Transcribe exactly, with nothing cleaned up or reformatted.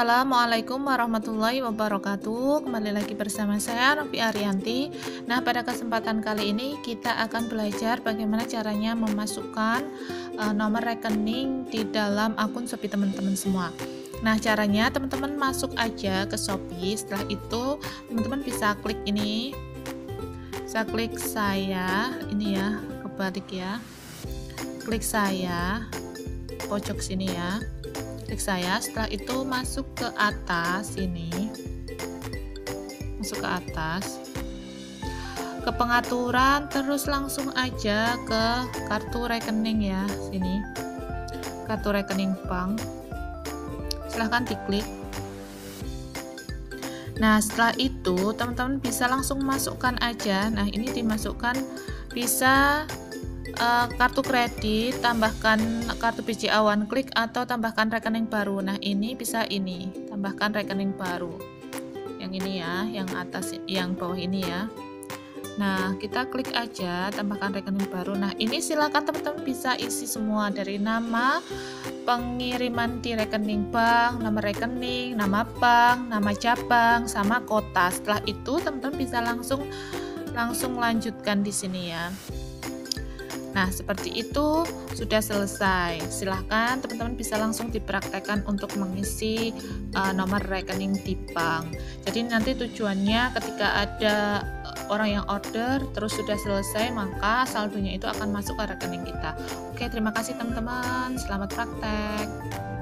Assalamualaikum warahmatullahi wabarakatuh. Kembali lagi bersama saya Novi Arianti. Nah, pada kesempatan kali ini kita akan belajar bagaimana caranya memasukkan uh, nomor rekening di dalam akun Shopee teman-teman semua. Nah, caranya teman-teman masuk aja ke Shopee. Setelah itu teman-teman bisa klik ini. Bisa klik saya, ini ya, kebalik ya. Klik saya pojok sini ya. Klik saya, setelah itu masuk ke atas sini, masuk ke atas ke pengaturan, terus langsung aja ke kartu rekening ya, sini kartu rekening bank, silahkan diklik. Nah, setelah itu teman-teman bisa langsung masukkan aja. Nah, ini dimasukkan bisa Uh, kartu kredit, tambahkan kartu B C A one click atau tambahkan rekening baru. Nah, ini bisa ini, tambahkan rekening baru. Yang ini ya, yang atas, yang bawah ini ya. Nah, kita klik aja tambahkan rekening baru. Nah, ini silakan teman-teman bisa isi semua dari nama pengiriman di rekening bank, nama rekening, nama bank, nama cabang, sama kota. Setelah itu teman-teman bisa langsung langsung lanjutkan di sini ya. Nah, seperti itu sudah selesai. Silahkan teman-teman bisa langsung dipraktekkan untuk mengisi uh, nomor rekening di bank. Jadi nanti tujuannya ketika ada orang yang order terus sudah selesai, maka saldonya itu akan masuk ke rekening kita. Oke, terima kasih teman-teman. Selamat praktek.